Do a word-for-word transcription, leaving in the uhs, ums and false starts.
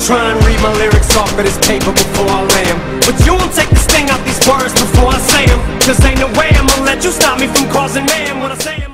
try and read my lyrics off of this paper before I lay 'em. But you won't take the sting out these words before I say 'em. Cause ain't no way I'ma let you stop me from causing mayhem when I say 'em.